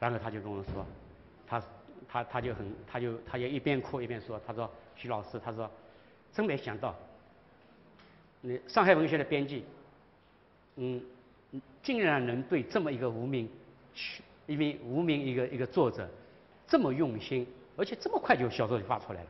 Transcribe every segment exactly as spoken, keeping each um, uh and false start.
然后他就跟我说，他他他就很他就他就一边哭一边说，他说徐老师，他说真没想到，你上海文学的编辑，嗯，竟然能对这么一个无名，一名无名一个一个作者这么用心，而且这么快就小说就发出来了。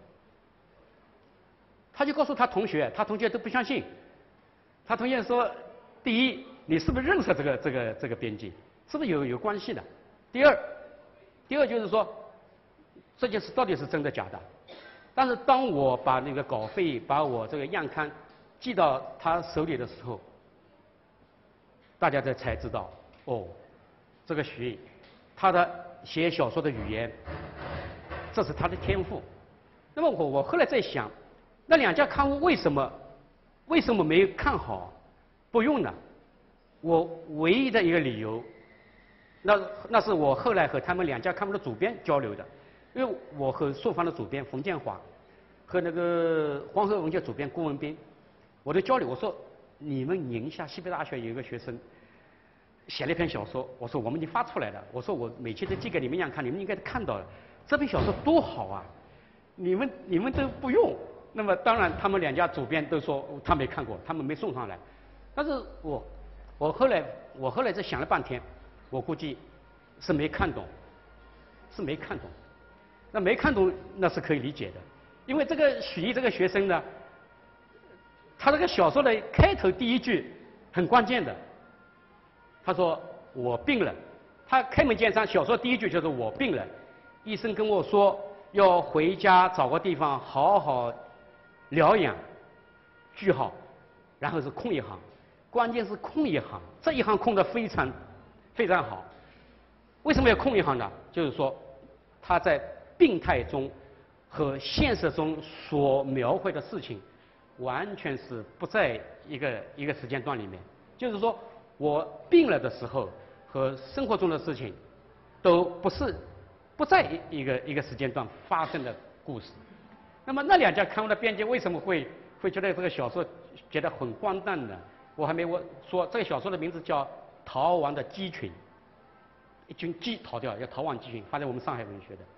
他就告诉他同学，他同学都不相信。他同学说：第一，你是不是认识这个这个这个编辑？是不是有有关系的？第二，第二就是说，这件事到底是真的假的？但是当我把那个稿费，把我这个样刊寄到他手里的时候，大家才才知道，哦，这个徐，他的写小说的语言，这是他的天赋。那么我我后来在想，那两家刊物为什么为什么没有看好，不用呢？我唯一的一个理由，那那是我后来和他们两家刊物的主编交流的，因为我和朔方的主编冯建华，和那个黄河文学主编郭文斌，我都交流，我说你们宁夏西北大学有一个学生写了一篇小说，我说我们已经发出来了，我说我每期都寄给你们样看，你们应该看到了，这篇小说多好啊，你们你们都不用。那么当然他们两家主编都说他没看过，他们没送上来。但是我我后来我后来再想了半天，我估计是没看懂，是没看懂。那没看懂那是可以理解的，因为这个许毅这个学生呢，他这个小说的开头第一句很关键的，他说我病了，他开门见山，小说第一句就是我病了，医生跟我说要回家找个地方好好疗养，句号，然后是空一行，关键是空一行，这一行空得非常非常好。为什么要空一行呢？就是说他在病态中和现实中所描绘的事情完全是不在一个一个时间段里面，就是说我病了的时候和生活中的事情都不是不在一个一个时间段发生的故事。那么那两家刊物的编辑为什么会会觉得这个小说觉得很荒诞呢？我还没我说这个小说的名字叫《逃亡的鸡群》，一群鸡逃掉，叫逃亡鸡群，发在我们上海文学的。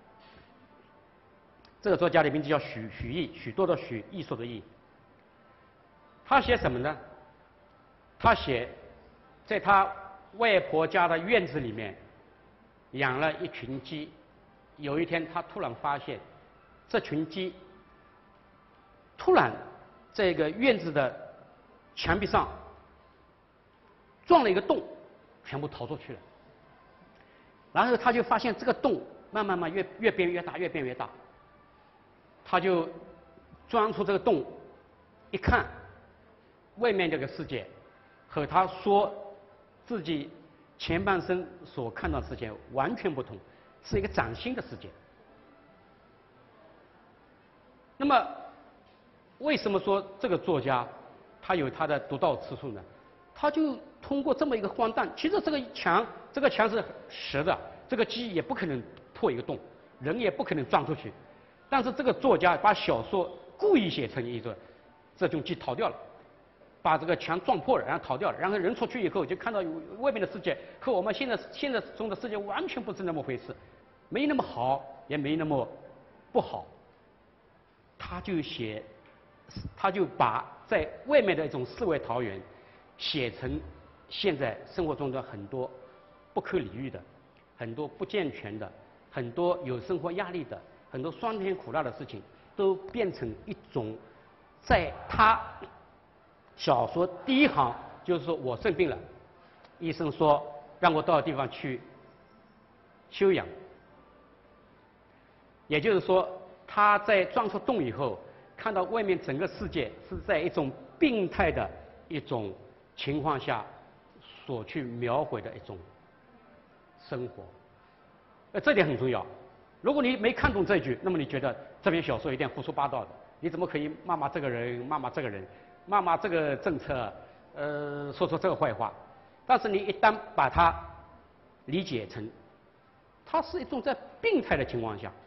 这个作家的名字叫许许毅，许多的许，艺术的艺。他写什么呢？他写在他外婆家的院子里面养了一群鸡，有一天他突然发现这群鸡突然这个院子的墙壁上撞了一个洞，全部逃出去了。然后他就发现这个洞慢慢慢越越变越大，越变越大。他就钻出这个洞，一看，外面这个世界和他说自己前半生所看到的世界完全不同，是一个崭新的世界。那么，为什么说这个作家他有他的独到之处呢？他就通过这么一个荒诞，其实这个墙，这个墙是实的，这个鸡也不可能破一个洞，人也不可能钻出去。但是这个作家把小说故意写成一个这种鸡逃掉了，把这个墙撞破了，然后逃掉了，然后人出去以后就看到外面的世界和我们现在现在中的世界完全不是那么回事，没那么好，也没那么不好。他就写，他就把在外面的一种世外桃源写成现在生活中的很多不可理喻的、很多不健全的、很多有生活压力的、很多酸甜苦辣的事情，都变成一种，在他小说第一行就是说我生病了，医生说让我到地方去休养，也就是说他在钻出洞以后，看到外面整个世界是在一种病态的一种情况下所去描绘的一种生活，呃，这点很重要。如果你没看懂这句，那么你觉得这篇小说有点胡说八道的，你怎么可以骂骂这个人，骂骂这个人，骂骂这个政策，呃，说说这个坏话？但是你一旦把它理解成，它是一种在病态的情况下，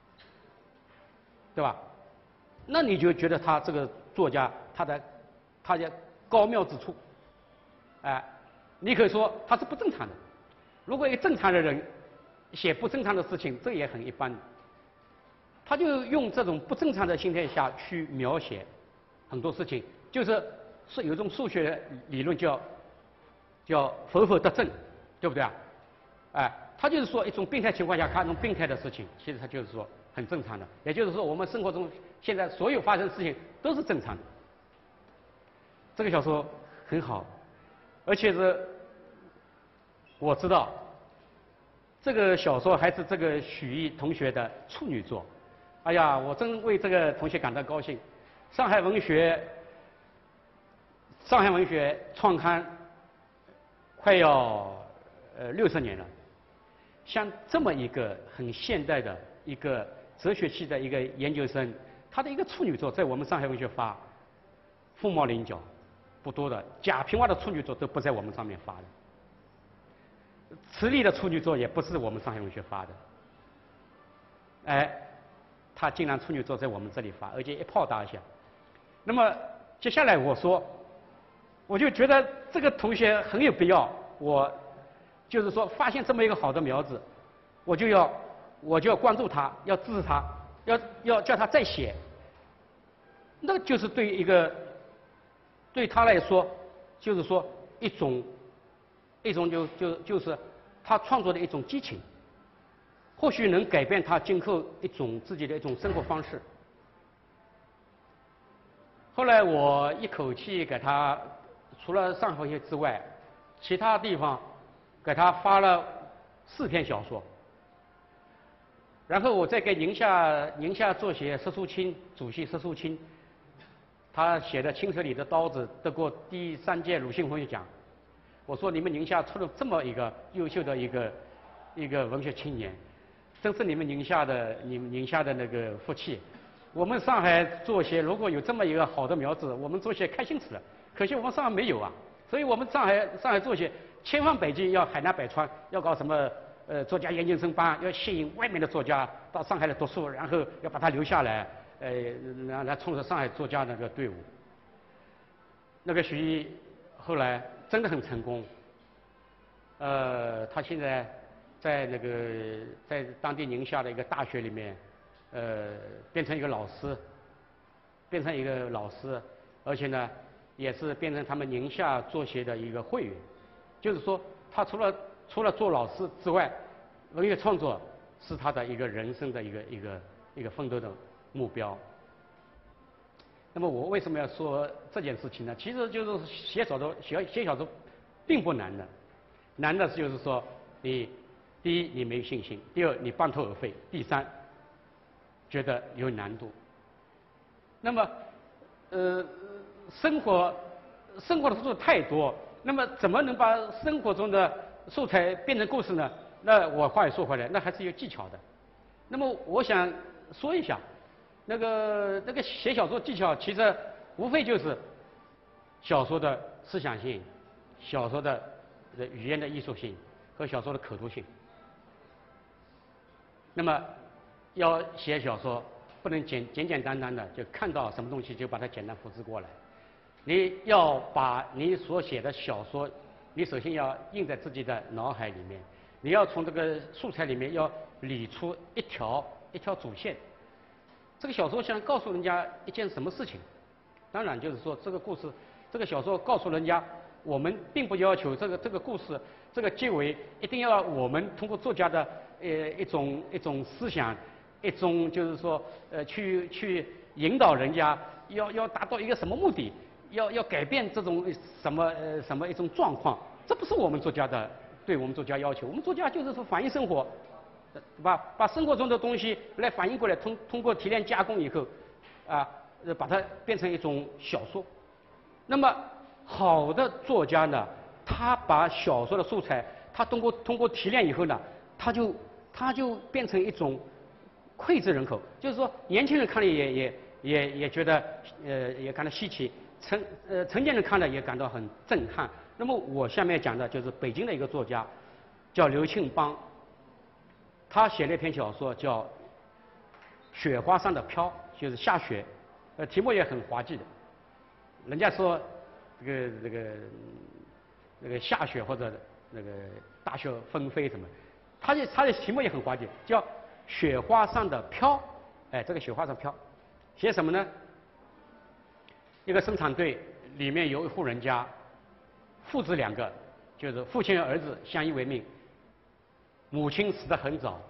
对吧？那你就觉得他这个作家他的他的高妙之处，哎、呃，你可以说他是不正常的。如果一个正常的人写不正常的事情，这也很一般。他就用这种不正常的心态下去描写很多事情，就是是有一种数学理论叫叫浮浮得正，对不对啊？哎，他就是说一种病态情况下看一种病态的事情，其实他就是说很正常的，也就是说我们生活中现在所有发生的事情都是正常的。这个小说很好，而且是我知道这个小说还是这个许毅同学的处女作。哎呀，我真为这个同学感到高兴。上海文学，上海文学创刊快要呃六十年了，像这么一个很现代的一个哲学系的一个研究生，他的一个处女作在我们上海文学发，凤毛麟角，不多的。贾平凹的处女作都不在我们上面发的，池莉的处女作也不是我们上海文学发的，哎。他竟然处女作在我们这里发，而且一炮打响。那么接下来我说，我就觉得这个同学很有必要，我就是说发现这么一个好的苗子，我就要我就要关注他，要支持他，要要叫他再写。那就是对一个对他来说，就是说一种一种就就就是他创作的一种激情。或许能改变他今后一种自己的一种生活方式。后来我一口气给他，除了上海文学之外，其他地方给他发了四篇小说。然后我再给宁夏宁夏作协石树清主席石树清，他写的《青蛇里的刀子》得过第三届鲁迅文学奖。我说你们宁夏出了这么一个优秀的一个一个文学青年。真是你们宁夏的，你们宁夏的那个福气。我们上海作协如果有这么一个好的苗子，我们作协开心死了。可惜我们上海没有啊，所以我们上海上海作协千方百计要海纳百川，要搞什么呃作家研究生班，要吸引外面的作家到上海来读书，然后要把他留下来，呃，来来充实上海作家那个队伍。那个徐一后来真的很成功，呃，他现在。在那个在当地宁夏的一个大学里面，呃，变成一个老师，变成一个老师，而且呢，也是变成他们宁夏作协的一个会员。就是说，他除了除了做老师之外，文学创作是他的一个人生的一个一个一个奋斗的目标。那么我为什么要说这件事情呢？其实就是写小说，写写小说并不难的，难的就是说你。第一，你没有信心；第二，你半途而废；第三，觉得有难度。那么，呃，生活生活的素材太多，那么怎么能把生活中的素材变成故事呢？那我话也说回来，那还是有技巧的。那么我想说一下，那个那个写小说技巧，其实无非就是小说的思想性、小说的语言的艺术性和小说的可读性。那么，要写小说，不能简简简单单的就看到什么东西就把它简单复制过来。你要把你所写的小说，你首先要印在自己的脑海里面，你要从这个素材里面要理出一条一条主线。这个小说想告诉人家一件什么事情？当然就是说，这个故事，这个小说告诉人家，我们并不要求这个这个故事这个结尾一定要我们通过作家的呃一种一种思想，一种就是说呃去去引导人家，要要达到一个什么目的，要要改变这种什么呃什么一种状况，这不是我们作家的对我们作家要求。我们作家就是说反映生活，把把生活中的东西来反映过来，通通过提炼加工以后，啊呃把它变成一种小说。那么好的作家呢，他把小说的素材，他通过通过提炼以后呢，他就他就变成一种脍炙人口，就是说年轻人看了也也也也觉得呃也感到稀奇，成呃成年人看了也感到很震撼。那么我下面讲的就是北京的一个作家，叫刘庆邦，他写了一篇小说叫《雪花上的飘》，就是下雪，呃题目也很滑稽的。人家说这个这个那个下雪或者那个大雪纷飞什么， 他的他的题目也很滑稽，叫《雪花上的飘》。哎，这个雪花上飘，写什么呢？一个生产队里面有一户人家，父子两个，就是父亲和儿子相依为命，母亲死得很早。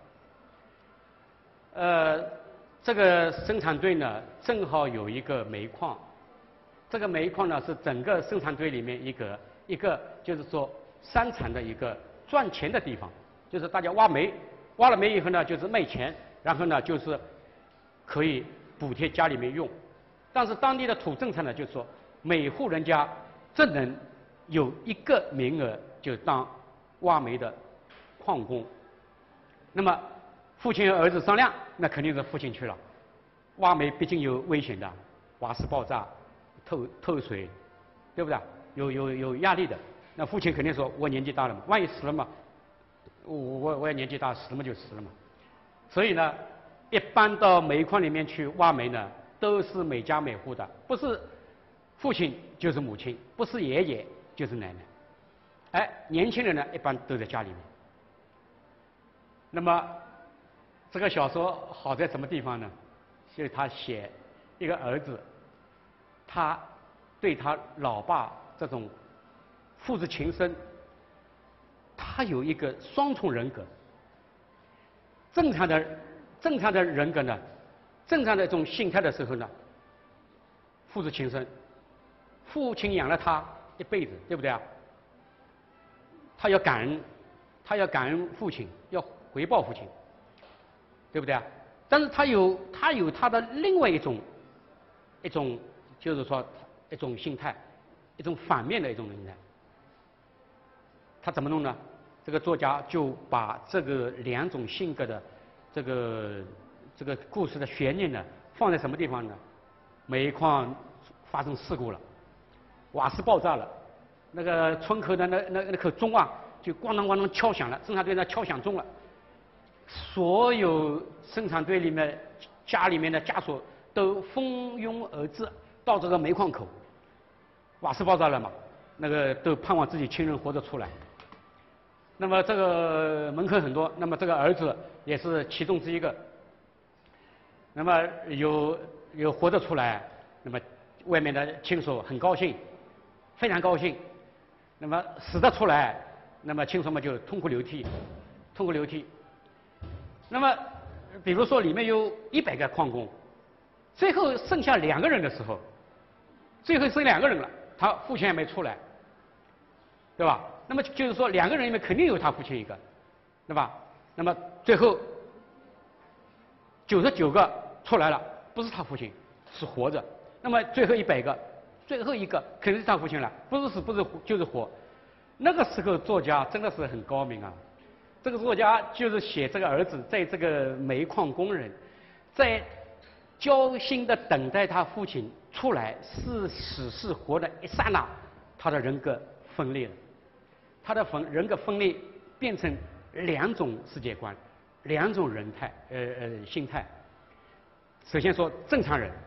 呃，这个生产队呢，正好有一个煤矿，这个煤矿呢是整个生产队里面一个一个就是说生产的一个赚钱的地方，就是大家挖煤，挖了煤以后呢就是卖钱，然后呢就是可以补贴家里面用。但是当地的土政策呢，就是说每户人家只能有一个名额，就当挖煤的矿工。那么父亲和儿子商量，那肯定是父亲去了。挖煤毕竟有危险的，瓦斯爆炸、透透水，对不对？有有有压力的。那父亲肯定说：“我年纪大了嘛，万一死了嘛，我我我也年纪大，死了嘛就死了嘛。”所以呢，一般到煤矿里面去挖煤呢，都是每家每户的，不是父亲就是母亲，不是爷爷就是奶奶。哎，年轻人呢，一般都在家里面。那么这个小说好在什么地方呢？就是他写一个儿子，他对他老爸这种父子情深，他有一个双重人格。正常的正常的人格呢，正常的一种心态的时候呢，父子情深，父亲养了他一辈子，对不对啊？他要感恩，他要感恩父亲，要回报父亲，对不对啊？但是他有他有他的另外一种一种就是说一种心态，一种反面的一种心态。他怎么弄呢？这个作家就把这个两种性格的这个这个故事的悬念呢放在什么地方呢？煤矿发生事故了，瓦斯爆炸了，那个村口的那那那口钟啊就咣当咣当敲响了，生产队呢敲响钟了，所有生产队里面家里面的家属都蜂拥而至到这个煤矿口，瓦斯爆炸了嘛，那个都盼望自己亲人活着出来。那么这个门口很多，那么这个儿子也是其中之一个。那么有有活着出来，那么外面的亲属很高兴，非常高兴。那么死得出来，那么亲属们就痛哭流涕，痛哭流涕。那么比如说里面有一百个矿工，最后剩下两个人的时候，最后剩两个人了，他父亲还没出来，对吧？那么就是说两个人里面肯定有他父亲一个，对吧？那么最后九十九个出来了，不是他父亲，是活着。那么最后一百个，最后一个肯定是他父亲了，不是死不是活就是活。那个时候作家真的是很高明啊，这个作家就是写这个儿子在这个煤矿工人在焦心的等待他父亲出来是死是活的一刹那，他的人格分裂了。他的分人格分裂变成两种世界观，两种人态，呃呃心态。首先说正常人，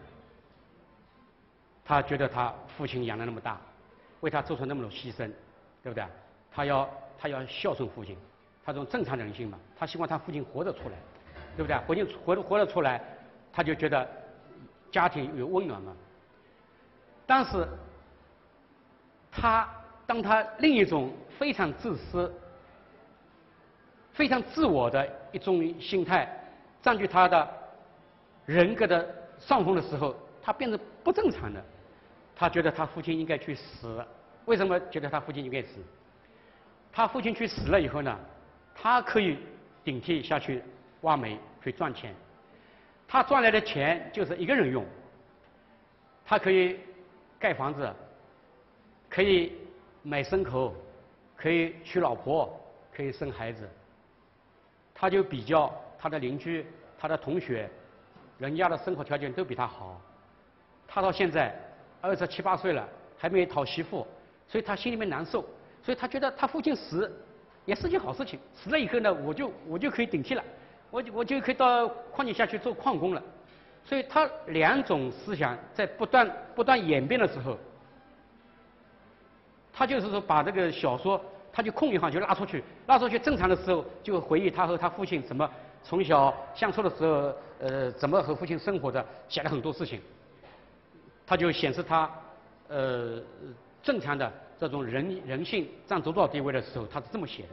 他觉得他父亲养了那么大，为他做出那么多牺牲，对不对？他要他要孝顺父亲，他这种正常人性嘛，他希望他父亲活着出来，对不对？活进活活着出来，他就觉得家庭有温暖嘛。但是他当他另一种非常自私、非常自我的一种心态占据他的人格的上风的时候，他变成不正常的。他觉得他父亲应该去死。为什么觉得他父亲应该死？他父亲去死了以后呢，他可以顶替下去挖煤去赚钱。他赚来的钱就是一个人用，他可以盖房子，可以买牲口，可以娶老婆，可以生孩子。他就比较他的邻居、他的同学，人家的生活条件都比他好。他到现在二十七八岁了，还没讨媳妇，所以他心里面难受。所以他觉得他父亲死也是件好事情，死了以后呢，我就我就可以顶替了，我就我就可以到矿井下去做矿工了。所以他两种思想在不断不断演变的时候，他就是说把这个小说他就空一行就拉出去，拉出去正常的时候就回忆他和他父亲什么从小相处的时候，呃，怎么和父亲生活的，写了很多事情。他就显示他，呃，正常的这种人人性占主导地位的时候，他是这么写的。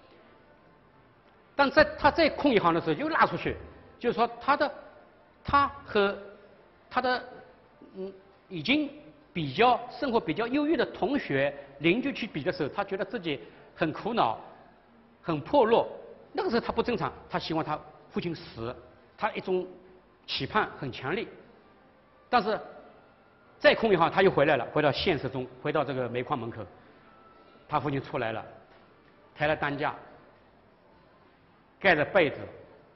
但在他再空一行的时候又拉出去，就是说他的他和他的嗯已经比较生活比较优越的同学邻居去比的时候，他觉得自己很苦恼，很破落。那个时候他不正常，他希望他父亲死，他一种期盼很强烈。但是再空一行，他又回来了，回到现实中，回到这个煤矿门口，他父亲出来了，抬了担架，盖着被子，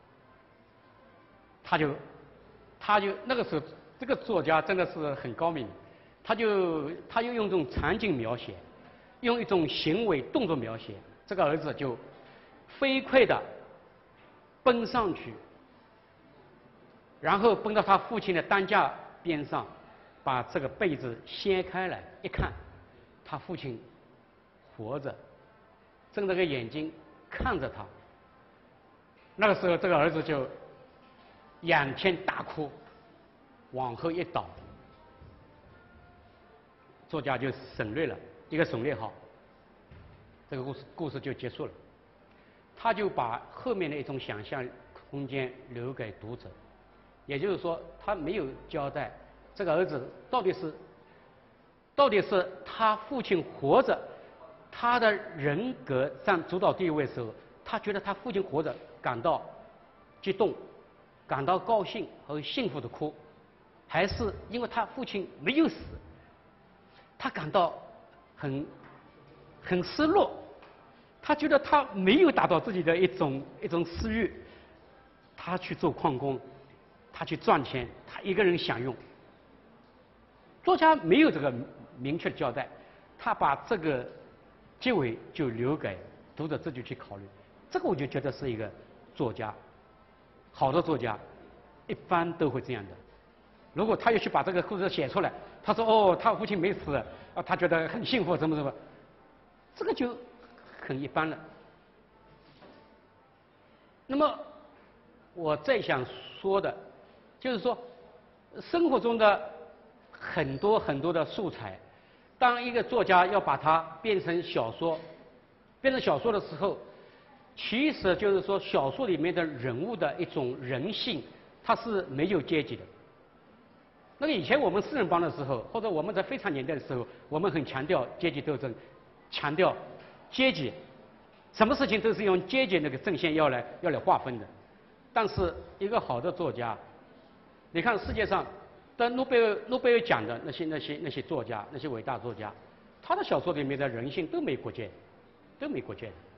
他就他就那个时候，这个作家真的是很高明，他就他又用这种场景描写，用一种行为动作描写，这个儿子就飞快地奔上去，然后奔到他父亲的担架边上，把这个被子掀开来，一看，他父亲活着，睁着个眼睛看着他。那个时候，这个儿子就仰天大哭，往后一倒，作家就省略了一个省略号，这个故事故事就结束了。他就把后面的一种想象空间留给读者，也就是说，他没有交代这个儿子到底是到底是他父亲活着，他的人格占主导地位的时候，他觉得他父亲活着感到激动，感到高兴和幸福的哭，还是因为他父亲没有死，他感到很很失落，他觉得他没有达到自己的一种一种私欲，他去做矿工，他去赚钱，他一个人享用。作家没有这个明确的交代，他把这个结尾就留给读者自己去考虑。这个我就觉得是一个作家，好的作家一般都会这样的。如果他又去把这个故事写出来，他说哦，他父亲没死啊，他觉得很幸福，什么什么，这个就很一般了。那么我再想说的，就是说生活中的很多很多的素材，当一个作家要把它变成小说，变成小说的时候，其实就是说小说里面的人物的一种人性，它是没有阶级的。那个以前我们四人帮的时候，或者我们在非常年代的时候，我们很强调阶级斗争，强调阶级，什么事情都是用阶级那个阵线要来要来划分的。但是一个好的作家，你看世界上得诺贝尔诺贝尔奖的那些那些那些作家，那些伟大作家，他的小说里面的人性都没国界，都没国界的。